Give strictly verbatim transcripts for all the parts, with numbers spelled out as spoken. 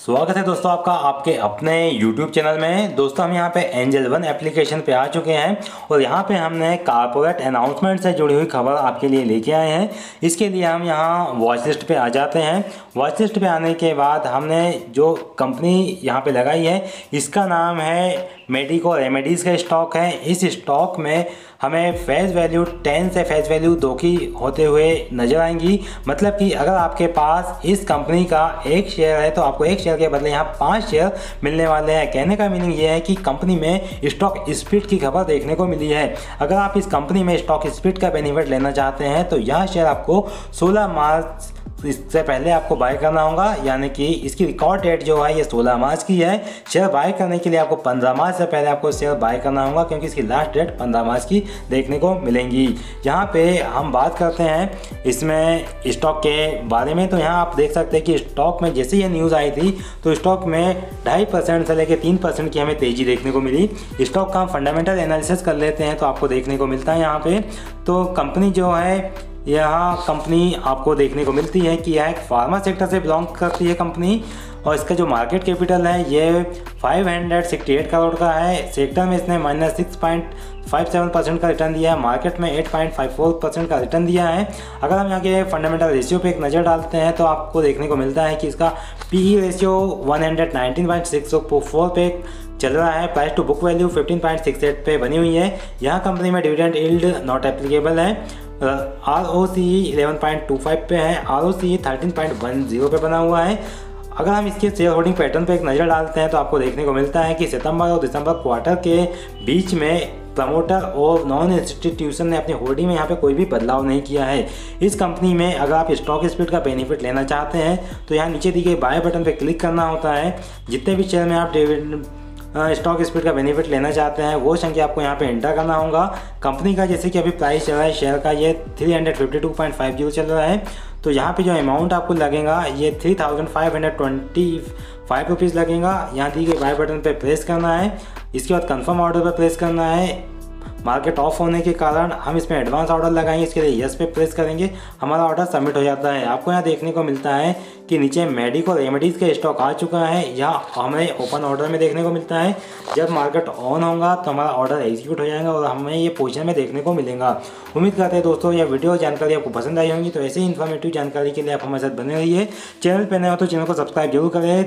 स्वागत है दोस्तों आपका आपके अपने YouTube चैनल में। दोस्तों हम यहाँ पे एंजल वन एप्लीकेशन पे आ चुके हैं और यहाँ पे हमने कारपोरेट अनाउंसमेंट से जुड़ी हुई खबर आपके लिए लेके आए हैं। इसके लिए हम यहाँ वॉच लिस्ट पे आ जाते हैं। वॉच लिस्ट पे आने के बाद हमने जो कंपनी यहाँ पे लगाई है इसका नाम है मेडिको रेमेडीज़ का स्टॉक है। इस स्टॉक में हमें फेस वैल्यू टेन से फेस वैल्यू दो की होते हुए नजर आएंगी। मतलब कि अगर आपके पास इस कंपनी का एक शेयर है तो आपको एक शेयर के बदले यहाँ पाँच शेयर मिलने वाले हैं। कहने का मीनिंग ये है कि कंपनी में स्टॉक स्प्लिट की खबर देखने को मिली है। अगर आप इस कंपनी में स्टॉक स्प्लिट का बेनिफिट लेना चाहते हैं तो यह शेयर आपको सोलह मार्च इससे पहले आपको बाय करना होगा, यानी कि इसकी रिकॉर्ड डेट जो है ये सोलह मार्च की है। शेयर बाय करने के लिए आपको पंद्रह मार्च से पहले आपको शेयर बाय करना होगा, क्योंकि इसकी लास्ट डेट पंद्रह मार्च की देखने को मिलेंगी। यहाँ पे हम बात करते हैं इसमें स्टॉक के बारे में, तो यहाँ आप देख सकते हैं कि स्टॉक में जैसे ये न्यूज़ आई थी तो स्टॉक में ढाई परसेंट से लेकर तीन परसेंट की हमें तेज़ी देखने को मिली। स्टॉक का हम फंडामेंटल एनालिसिस कर लेते हैं तो आपको देखने को मिलता है यहाँ पे तो कंपनी जो है यहाँ कंपनी आपको देखने को मिलती है कि यह एक फार्मा सेक्टर से बिलोंग करती है कंपनी, और इसका जो मार्केट कैपिटल है ये five hundred sixty eight crore का है। सेक्टर में इसने minus six point five seven percent का रिटर्न दिया है, मार्केट में eight point five four percent का रिटर्न दिया है। अगर हम यहाँ के फंडामेंटल रेशियो पे एक नज़र डालते हैं तो आपको देखने को मिलता है कि इसका P E ratio one hundred nineteen point six four पे चल रहा है। Price to book value fifteen point six eight पे बनी हुई है। यहाँ कंपनी में डिविडेंड यील्ड नॉट एप्लीकेबल है। R O C E eleven point two five पे है, R O C E thirteen point one zero पे बना हुआ है। अगर हम इसके शेयर होल्डिंग पैटर्न पे एक नज़र डालते हैं तो आपको देखने को मिलता है कि सितंबर और दिसंबर क्वार्टर के बीच में प्रमोटर और नॉन इंस्टीट्यूशन ने अपनी होल्डिंग में यहाँ पे कोई भी बदलाव नहीं किया है। इस कंपनी में अगर आप स्टॉक स्प्लिट का बेनिफिट लेना चाहते हैं तो यहाँ नीचे दिए गए बाय बटन पे क्लिक करना होता है। जितने भी शेयर में आप डिविडेंड स्टॉक स्प्लिट का बेनिफिट लेना चाहते हैं वो संख्या आपको यहाँ पे एंटर करना होगा। कंपनी का जैसे कि अभी प्राइस चल रहा है शेयर का ये three hundred fifty two point five zero चल रहा है, तो यहाँ पे जो अमाउंट आपको लगेगा ये three thousand five hundred twenty five rupees लगेगा। यहाँ दी गई बाय बटन पे प्रेस करना है, इसके बाद कंफर्म ऑर्डर पे प्रेस करना है। मार्केट ऑफ होने के कारण हम इसमें एडवांस ऑर्डर लगाएंगे, इसके लिए यस पे प्रेस करेंगे, हमारा ऑर्डर सबमिट हो जाता है। आपको यहाँ देखने को मिलता है कि नीचे मेडिको रेमेडीज़ का स्टॉक आ चुका है। यहाँ हमें ओपन ऑर्डर में देखने को मिलता है। जब मार्केट ऑन होगा तो हमारा ऑर्डर एग्जीक्यूट हो जाएगा और हमें ये पोजीशन में देखने को मिलेगा। उम्मीद करते हैं दोस्तों यह वीडियो जानकारी आपको पसंद आई होगी। तो ऐसे ही इन्फॉर्मेटिव जानकारी के लिए आप हमारे साथ बने रहिए। चैनल पर नए हो तो चैनल को सब्सक्राइब जरूर करें,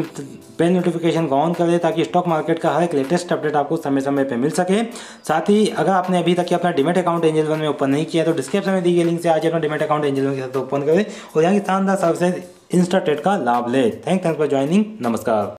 बेल नोटिफिकेशन को ऑन करें ताकि स्टॉक मार्केट का हर एक लेटेस्ट अपडेट आपको समय समय पर मिल सके। साथ ही अगर आपने अभी तक अपना डीमैट अकाउंट एंजल वन में ओपन नहीं किया तो डिस्क्रिप्शन में दी गई लिंक से आज अपना डीमैट अकाउंट एंजल वन के साथ ओपन करें और यहाँ की शानदार सर्विसेज इंस्टा ट्रेड का लाभ ले। Thank thanks for joining. नमस्कार।